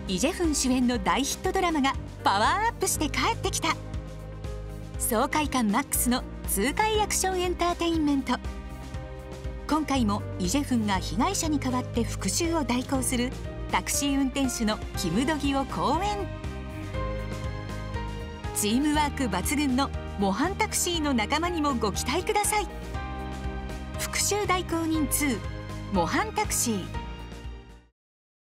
イ・ジェフン主演の大ヒットドラマがパワーアップして帰ってきた。爽快感マックスの痛快アクションエンターテインメント。今回もイ・ジェフンが被害者に代わって復讐を代行するタクシー運転手のキム・ドギを好演。チームワーク抜群の模範タクシーの仲間にもご期待ください。復讐代行人2模範タクシー。